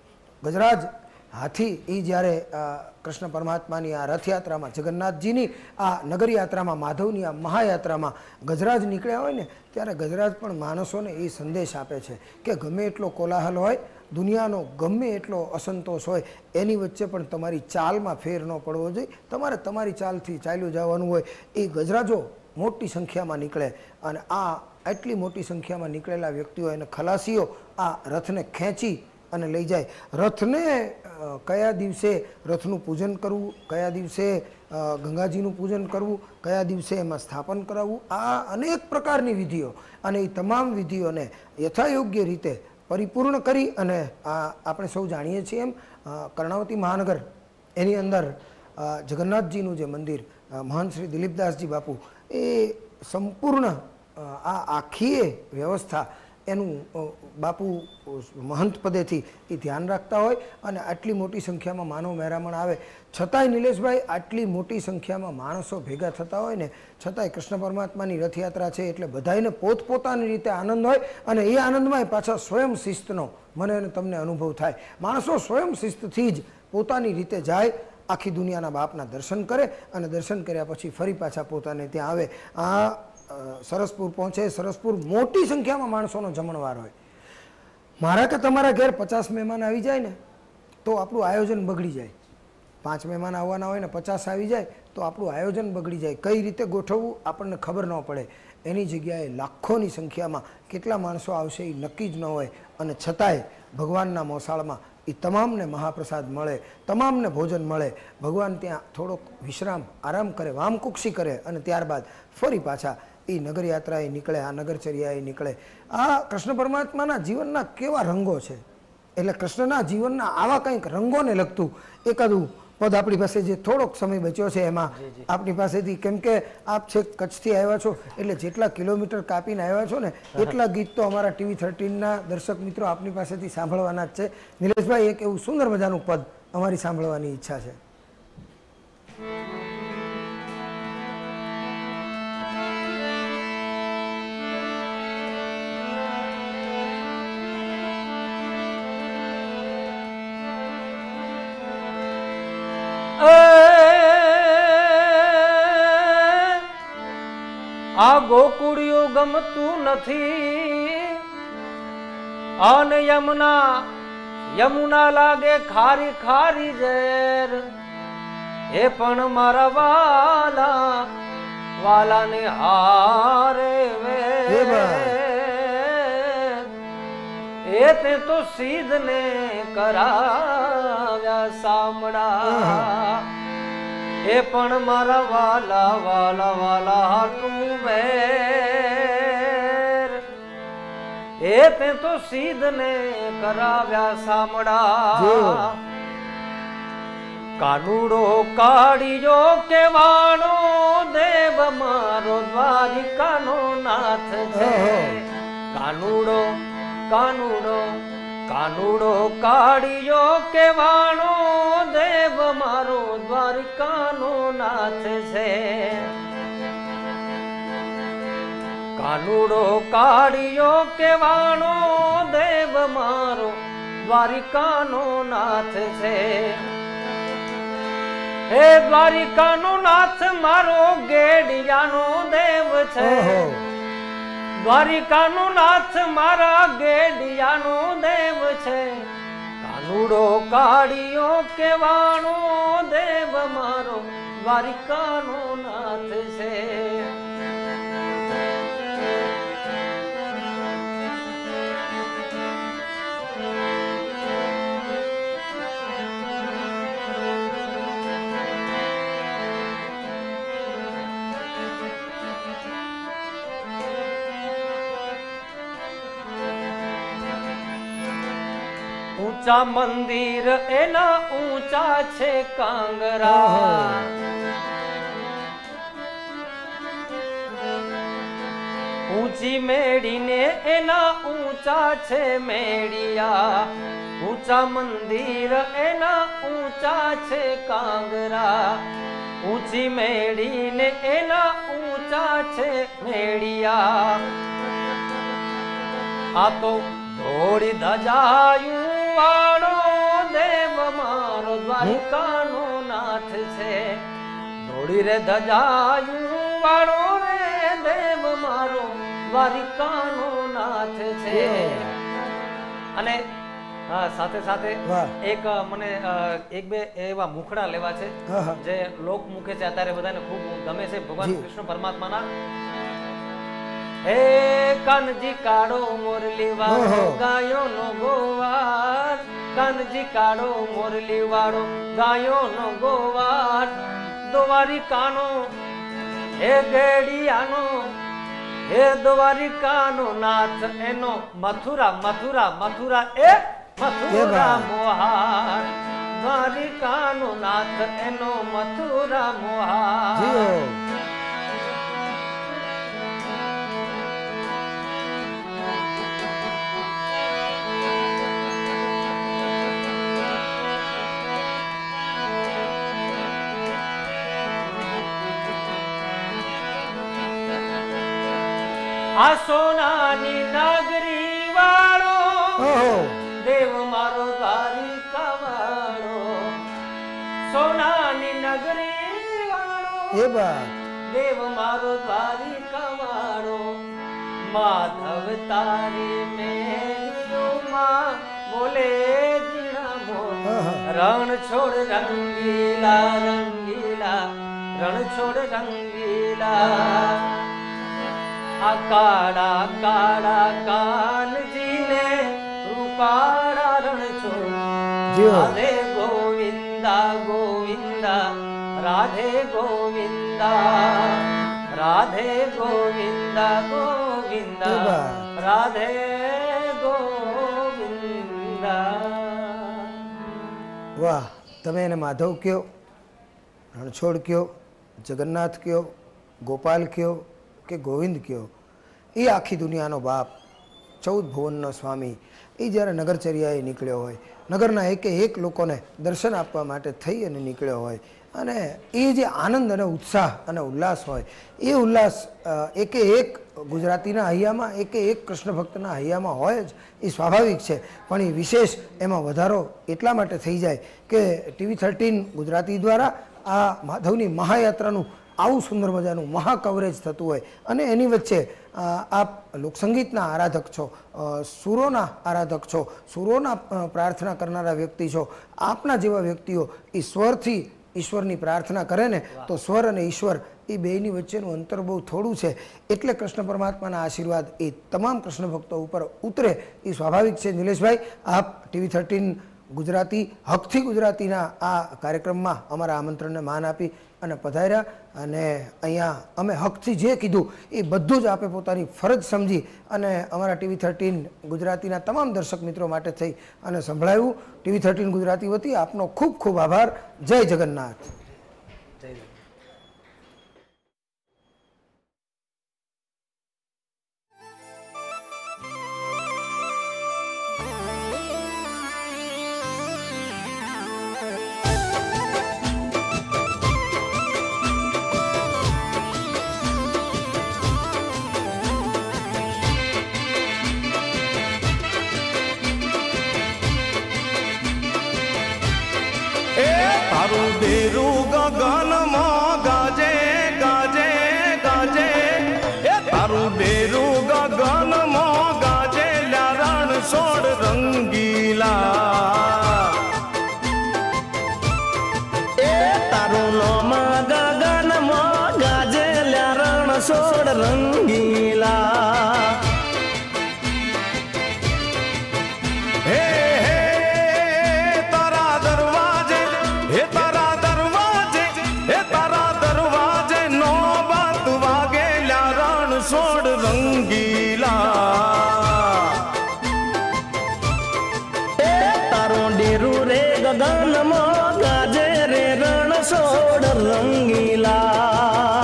ગજરાજ હાથી એ જ્યારે કૃષ્ણ પરમાત્માની આ રથયાત્રામાં, જગન્નાથજીની આ નગરયાત્રામાં, માધવની આ મહાયાત્રામાં ગજરાજ નીકળ્યા હોય ને ત્યારે ગજરાજ પણ માણસોને એ સંદેશ આપે છે કે ગમે એટલો કોલાહલ હોય, દુનિયાનો ગમે એટલો અસંતોષ હોય, એની વચ્ચે પણ તમારી ચાલમાં ફેર ન પડવો જોઈએ, તમારે તમારી ચાલથી ચાલ્યું જવાનું હોય. એ ગજરાજો મોટી સંખ્યામાં નીકળે અને આ આટલી મોટી સંખ્યામાં નીકળેલા વ્યક્તિઓ અને ખલાસીઓ આ રથને ખેંચી અને લઈ જાય. રથને કયા દિવસે રથનું પૂજન કરવું, કયા દિવસે ગંગાજીનું પૂજન કરવું, કયા દિવસે એમાં સ્થાપન કરાવવું, આ અનેક પ્રકારની વિધિઓ અને એ તમામ વિધિઓને યથાયોગ્ય રીતે પરિપૂર્ણ કરી અને આ આપણે સૌ જાણીએ છીએ એમ કર્ણાવતી મહાનગર એની અંદર જગન્નાથજીનું જે મંદિર, મહંત શ્રી દિલીપદાસજી બાપુ એ સંપૂર્ણ આ આખી વ્યવસ્થા એનું બાપુ મહંત પદેથી એ ધ્યાન રાખતા હોય અને આટલી મોટી સંખ્યામાં માનવ મહેરામણ આવે. છતાંય નિલેશભાઈ આટલી મોટી સંખ્યામાં માણસો ભેગા થતા હોય ને છતાંય કૃષ્ણ પરમાત્માની રથયાત્રા છે એટલે બધાને પોતપોતાની રીતે આનંદ હોય અને એ આનંદમાં પાછા સ્વયં શિસ્તનો મને અને તમને અનુભવ થાય. માણસો સ્વયં શિસ્તથી જ પોતાની રીતે જાય, આખી દુનિયાના બાપના દર્શન કરે અને દર્શન કર્યા પછી ફરી પાછા પોતાને ત્યાં આવે. આ સરસપુર પહોંચે. સરસપુર મોટી સંખ્યામાં માણસોનો જમણવાર હોય. મારા કે તમારા ઘેર પચાસ મહેમાન આવી જાય ને તો આપણું આયોજન બગડી જાય. પાંચ મહેમાન આવવાના હોય ને પચાસ આવી જાય તો આપણું આયોજન બગડી જાય. કઈ રીતે ગોઠવવું આપણને ખબર ન પડે. એની જગ્યાએ લાખોની સંખ્યામાં કેટલા માણસો આવશે એ નક્કી જ ન હોય અને છતાંય ભગવાનના મોસાળમાં એ તમામને મહાપ્રસાદ મળે, તમામને ભોજન મળે. ભગવાન ત્યાં થોડોક વિશ્રામ આરામ કરે, વામકુક્ષી કરે અને ત્યારબાદ ફરી પાછા એ નગરયાત્રાએ નીકળે, આ નગરચર્યાએ નીકળે. આ કૃષ્ણ પરમાત્માના જીવનના કેવા રંગો છે. એટલે કૃષ્ણના જીવનના આવા કંઈક રંગોને લગતું એકાદું પદ આપણી પાસે જે થોડોક સમય બચ્યો છે એમાં આપણી પાસેથી, કેમ કે આપ છે કચ્છથી આવ્યા છો એટલે જેટલા કિલોમીટર કાપીને આવ્યા છો ને એટલા ગીત તો અમારા ટીવી થર્ટીનના દર્શક મિત્રો આપની પાસેથી સાંભળવાના જ છે. નિલેશભાઈ, એક એવું સુંદર મજાનું પદ અમારી સાંભળવાની ઈચ્છા છે. આ ગોકુળિયું ગમતું નથી અને યમુના યમુના લાગે ખારી ખારી ઝેર. એ પણ મારા વાલા વાલાને હારે વે એ તે તો સીધને કરાવ્યા સામડા. એ પણ મારા વાલા વાલા વાલા હાટું વેર એ તે તો સીધને કરાવ્યા સામડા. કાનુડો કાઢિયો કેવાણો દેવ મારો દ્વારિકાનો નાથ છે. કાનુડો કાનુડો કાનુડો કાઢિયો કેવાણો દેવ મારો દ્વારિકાનો નાથ છે. કાનુડો કાઢિયો કેવાણો દેવ મારો દ્વારિકાનો નાથ છે. હે દ્વારિકાનો નાથ મારો ગેડિયાનો દેવ છે. દ્વારિકાનો નાથ મારા ગેડિયાનો દેવ છે. કાનુડો કાઢિયો કેવાણો દેવ મારો દ્વારિકાનો નાથ છે. ઊંચા મંદિર એના ઊંચા છે કાંગરા, ઊંચી મેડીને એના ઊંચા છે મેડિયા, ઊંચા મંદિર એના ઊંચા છે કાંગરા, ઊંચી મેડીને એના ઊંચા છે મેડિયા. આ તો ધોળી ધજાયું વાળો દેવ મારો દ્વારિકાનો નાથ છે, ધોળી રે ધજાયું વાળો રે દેવ મારો દ્વારિકાનો નાથ છે. અને સાથે સાથે એક મને એક બે એવા મુખડા લેવા છે જે લોક મુખે છે, અત્યારે બધાને ખૂબ ગમે છે, ભગવાન કૃષ્ણ પરમાત્માના. હે કાનજી કાળો મોરલી વાળો ગાયો નો ગોવાર, કાનજી કાળો મોરલી વાળો ગાયો નો ગોવાર, દ્વારિકાનો હે ગેડિયાનો, હે દ્વારિકાનો નાથ એનો મથુરા મથુરા મથુરા એ મથુરા મોહાર, દ્વારિકાનો નાથ એનો મથુરા મોહાર. આ સોનાની નાગરી વાળો દેવ મારો દ્વારિકા વાળો, સોનાની નગરી વાળો દેવ મારો દ્વારિકા વાળો, માધવ તારી મેળીઓમાં બોલે જીણા મોર, રણ છોડ રંગીલા રંગીલા રણ છોડ રંગીલા. આ કાળા કાળા કાનજીને રૂપાળા રણછોડ, રાધે ગોવિંદા ગોવિંદા રાધે ગોવિંદા, રાધે ગોવિંદા ગોવિંદા રાધે ગોવિંદા. વાહ, તમે એને માધવ કયો, રણછોડ કયો, જગન્નાથ કયો, ગોપાલ કયો કે ગોવિંદ કયો, એ આખી દુનિયાનો બાપ, ચૌદ ભુવનનો સ્વામી, એ જ્યારે નગરચર્યાએ નીકળ્યો હોય, નગરના એકે એક લોકોને દર્શન આપવા માટે થઈ અને નીકળ્યો હોય, અને એ જે આનંદ અને ઉત્સાહ અને ઉલ્લાસ હોય, એ ઉલ્લાસ એકે એક ગુજરાતીના હૈયામાં, એકે એક કૃષ્ણ ભક્તના હૈયામાં હોય જ, એ સ્વાભાવિક છે. પણ એ વિશેષ એમાં વધારો એટલા માટે થઈ જાય કે ટીવી થર્ટીન ગુજરાતી દ્વારા આ માધવની મહાયાત્રાનું આવું સુંદર મજાનું મહા કવરેજ થતું હોય, અને એની વચ્ચે આપ લોકસંગીતના આરાધક છો, સુરોના આરાધક છો, સુરોના પ્રાર્થના કરનારા વ્યક્તિ છો. આપના જેવા વ્યક્તિઓ એ સ્વરથી ઈશ્વરની પ્રાર્થના કરે ને તો સ્વર અને ઈશ્વર એ બેયની વચ્ચેનું અંતર બહુ થોડું છે. એટલે કૃષ્ણ પરમાત્માના આશીર્વાદ એ તમામ કૃષ્ણ ભક્તો ઉપર ઉતરે એ સ્વાભાવિક છે. નિલેશભાઈ, આપ ટીવી થર્ટીન ગુજરાતી હકથી ગુજરાતીના આ કાર્યક્રમમાં અમારા આમંત્રણને માન આપી અને પધાર્યા, અને અહીંયા અમે હકથી જે કીધું એ બધું જ આપે પોતાની ફરજ સમજી અને અમારા ટીવી થર્ટીન ગુજરાતીના તમામ દર્શક મિત્રો માટે થઈ અને સંભળાવ્યું. ટીવી થર્ટીન ગુજરાતી વતી આપનો ખૂબ ખૂબ આભાર. જય જગન્નાથ. જય તારું દેરું ગગનમાં ગાજે ગાજે ગાજે, એ તારું દેરું ગગનમાં ગાજે, રણ છોડ રંગીલા. એ તારું લોમાં ગગનમાં ગાજે, રણ છોડ રંગીલા. હે હે તારા દરવાજે, હે તારા દરવાજે, હે તારા દરવાજે નો બાત વાગેલા, રણ છોડ રંગીલા. એ તારો રંગીલા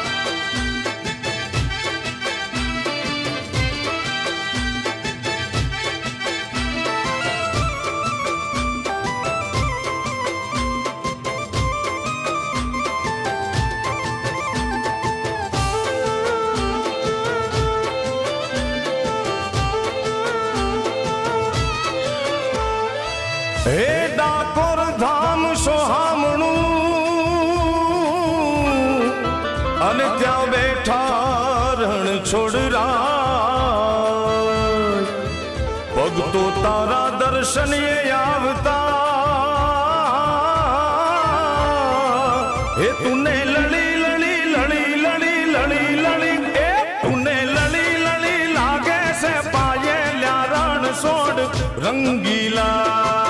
હે ડાકોર ધામ સોહામણું અને ત્યાં બેઠા રણ છોડરા ભક્તો તારા દર્શને આવતા હે તુને લડી લડી લડી લડી લડી લડી એ તુને લડી લડી લાગે છે પાયે લ્યા રણ છોડ રંગીલા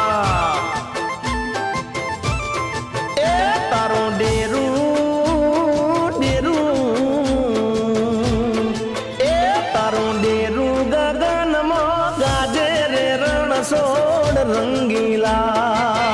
સોડ રંગીલા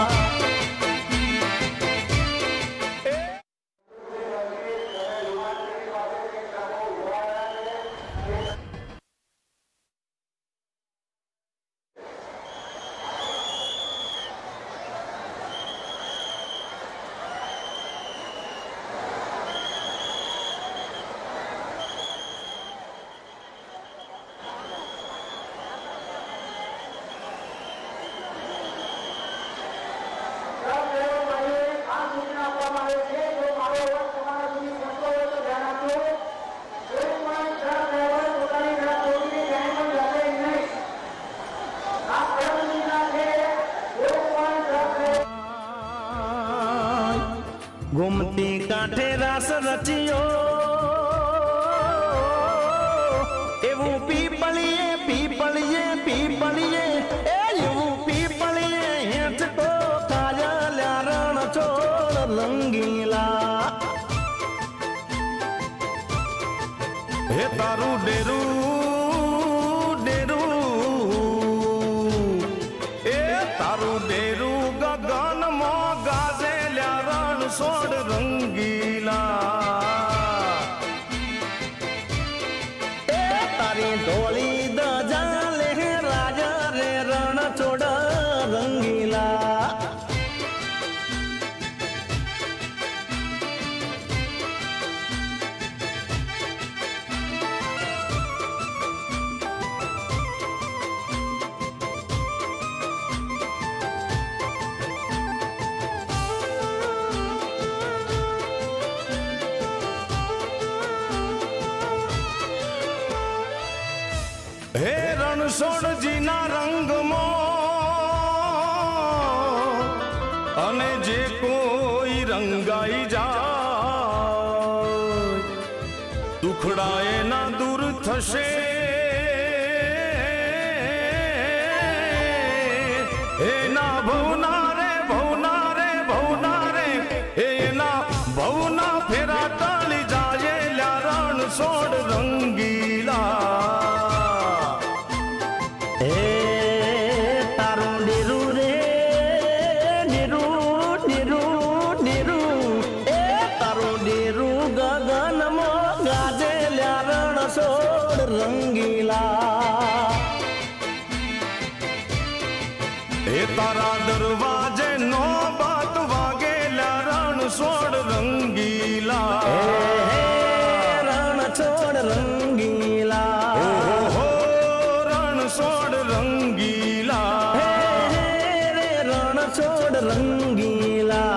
ઘૂમતી કાંઠે રાસ રચ્યો એવું પીપળીએ પીપળીએ પીપળીએ એ એવું પીપળીએ હેઠતો કાજલ્યા રણ છોડ રંગીલા હે તારું ડેરું ડેરું એ તારું ડેરું ગગનમાં ગાજેલ્યા રણ છોડ રંગીલા એ તારી ઢોળી દજા લે રાજા રે રણ છોડ રંગીલા હે રણછોડજીના રંગમાં અને જે કોઈ રંગાઈ જાય દુખડા એના દૂર થશે એના ભવના રે ભવના રે ભવના રે એના ભવના ફેરા ટળી જાય લ્યા રણછોડ રંગીલા રંગીલા એ તારા દરવાજે નો બાત વાગેલા રણ છોડ રંગીલા રણ છોડ રંગીલા ઓહો રણ છોડ રંગીલા રે રણ છોડ રંગીલા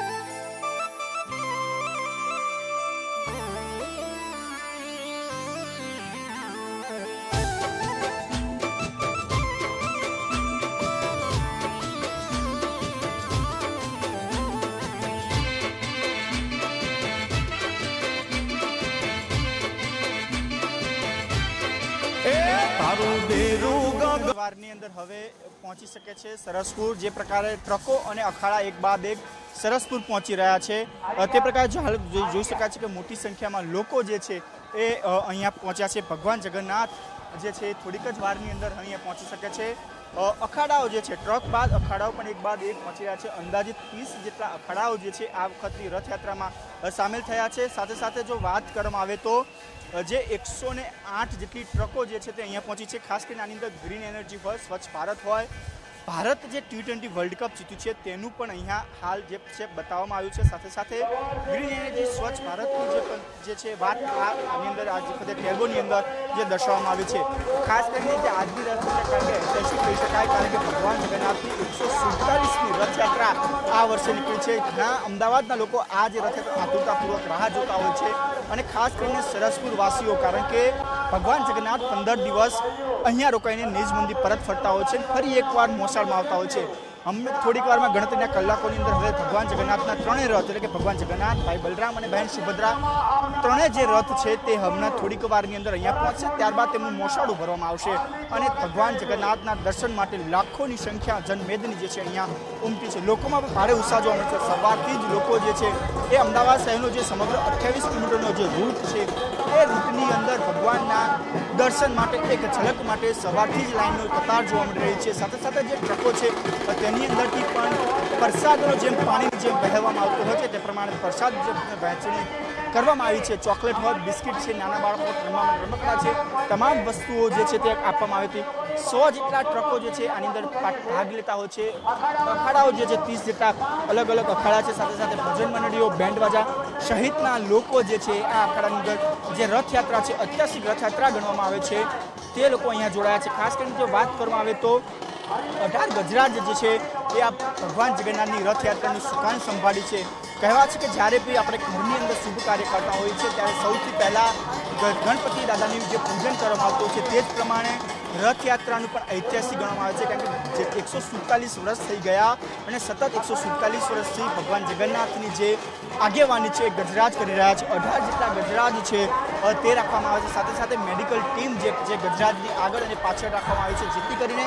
વારની અંદર હવે પહોંચી શકે છે સરસપુર જે પ્રકારે ટ્રકો અને અખાડા એક બાદ એક સરસપુર પહોંચી રહ્યા છે તે પ્રકારે હાલ જોઈ શકાય છે કે મોટી સંખ્યામાં લોકો જે છે એ અહીંયા પહોંચ્યા છે. ભગવાન જગન્નાથ જે છે થોડીક જ વારની અંદર અહીંયા પહોંચી શકે છે. અ, અખાડાઓ જે છે ટ્રક બાદ અખાડાઓ પણ એક બાદ એક પહોંચી રહ્યા છે. અંદાજિત ત્રીસ જેટલા અખાડાઓ જે છે આ વખતની રથયાત્રામાં અ, સામેલ થયા છે. સાથે સાથે જો વાત કરવામાં આવે તો અ, જે એકસો ને આઠ જેટલી ટ્રકો જે છે તે અહીંયા પહોંચી છે. ખાસ કરીને આની અંદર ગ્રીન એનર્જી હોય, સ્વચ્છ ભારત હોય, ભારત જે ટી ટ્વેન્ટી વર્લ્ડ કપ જીત્યું છે તેનું પણ અહીંયા હાલ જે છે બતાવવામાં આવ્યું છે. સાથે સાથે ગ્રીન એનર્જી, સ્વચ્છ ભારતની જે પણ જે છે વાત આની અંદર આ વખતે ટેર્બોની અંદર જે દર્શાવવામાં આવી છે. ખાસ કરીને જે આજની રથયાત્રા કારણ કે ઐતિહાસિક કહી શકાય, કારણ કે ભગવાન જગન્નાથની એકસો સુડતાલીસમી રથયાત્રા આ વર્ષે નીકળી છે. ઘણા અમદાવાદના લોકો આ જે રથયાત્રા આતુરતાપૂર્વક રાહ જોતા હોય છે અને ખાસ કરીને સરસપુર વાસીઓ, કારણ કે ભગવાન જગન્નાથ પંદર દિવસ અહીંયા રોકાઈને નિજ મંદિર પરત ફરતા હોય છે, ફરી એકવાર મોસાળમાં આવતા હોય છે. અમે થોડીક વારમાં ગણતરીના કલાકોની અંદર હવે ભગવાન જગન્નાથના ત્રણેય રથ એટલે કે ભગવાન જગન્નાથ, ભાઈ બલરામ અને બહેન સુભદ્રા ત્રણેય જે રથ છે તે હમણાં થોડીક વારની અંદર અહીંયા પહોંચશે. ત્યારબાદ તેમનું મોસાળું ભરવામાં આવશે અને ભગવાન જગન્નાથના દર્શન માટે લાખોની સંખ્યા જનમેદની જે છે અહીંયા ઉમટી છે. લોકોમાં પણ ભારે ઉત્સાહ જોવા મળે છે. સવારથી જ લોકો જે છે એ અમદાવાદ શહેરનો જે સમગ્ર અઠ્યાવીસ કિલોમીટરનો જે રૂટ છે એ રૂટની અંદર ભગવાનના દર્શન માટે, એક ઝલક માટે સવારથી જ લાઈનનો કતાર જોવા મળી રહી છે. સાથે સાથે જે ટ્રકો છે તેની અંદરથી પણ પ્રસાદનો જેમ પાણીની જેમ વહેવામાં આવતો હોય છે તે પ્રમાણે પ્રસાદ જે વહેંચણી કરવામાં આવી છે. ચોકલેટ હોય, બિસ્કિટ છે, નાના બાળકો રમવા માટે રમકડા છે, તમામ વસ્તુઓ જે છે તે આપવામાં આવી હતી. સો જેટલા ટ્રકો જે છે આની અંદર ભાગ લેતા હોય છે. અખાડાઓ જે છે ત્રીસ જેટલા અલગ અલગ અખાડા છે. સાથે સાથે ભજન મંડળીઓ, બેન્ડ બાજા સહિતના લોકો જે છે આ અખાડાની અંદર જે રથયાત્રા છે, ઐતિહાસિક રથયાત્રા ગણવામાં આવે છે, તે લોકો અહીંયા જોડાયા છે. ખાસ કરીને જો વાત કરવામાં આવે તો અઢાર ગજરાજ જે છે એ આ ભગવાન જગન્નાથની રથયાત્રાનું સુકાન સંભાળી છે. કહેવાય છે કે જ્યારે બી આપણે ઘરની અંદર શુભ કાર્ય કરતા હોઈએ છીએ ત્યારે સૌથી પહેલાં ગણપતિ દાદાની જે પૂજન કરવામાં આવતું છે તે જ પ્રમાણે રથયાત્રાનું પણ ઐતિહાસિક ગણવામાં આવે છે. કારણ કે જે એકસો સુડતાલીસ વર્ષ થઈ ગયા અને સતત એકસો સુડતાલીસ વર્ષથી ભગવાન જગન્નાથની જે આગેવાની છે ગજરાજ કરી રહ્યા છે. અઢાર જેટલા ગજરાજ છે તે રાખવામાં આવે છે. સાથે સાથે મેડિકલ ટીમ જે જે ગજરાજની આગળ અને પાછળ રાખવામાં આવી છે, જેથી કરીને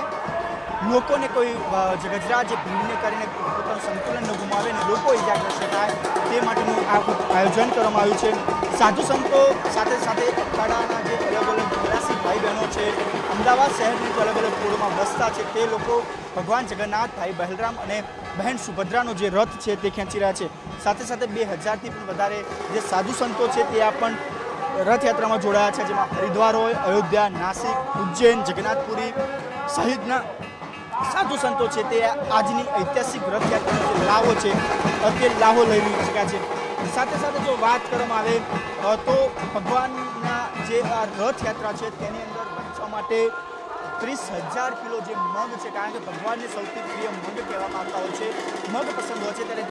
લોકોને કોઈ ગજરાજ જે ભીડને કરીને પોતાનું સંતુલન ન ગુમાવે અને લોકો ઇજાગ્રસ્ત થાય તે માટેનું આ આયોજન કરવામાં આવ્યું છે. સાધુ સંતો સાથે સાથે અખાડાના જે અલગ અલગ ચોરાસી ભાઈ બહેનો છે, અમદાવાદ શહેરની જે અલગ અલગ ટોળમાં વસતા છે તે લોકો ભગવાન જગન્નાથ, ભાઈ બલરામ અને બહેન સુભદ્રાનો જે રથ છે તે ખેંચી રહ્યા છે. સાથે સાથે બે હજારથી પણ વધારે જે સાધુ સંતો છે તે આ પણ રથયાત્રામાં જોડાયા છે, જેમાં હરિદ્વાર હોય, અયોધ્યા, નાસિક, ઉજ્જૈન, જગન્નાથપુરી સહિતના સાધુ સંતો છે તે આજની ઐતિહાસિક રથયાત્રાનો જે લાવો છે તે લાવો લઈ રહ્યા છે. સાથે સાથે જો વાત કરવામાં આવે તો ભગવાનના જે આ રથયાત્રા છે તેની અંદર વહેંચવા માટે ત્રીસ હજાર કિલો જે મગ છે, કારણ કે ભગવાનને સૌથી પ્રિય મગ કહેવામાં આવતા હોય છે, મગ પસંદ હોય છે ત્યારે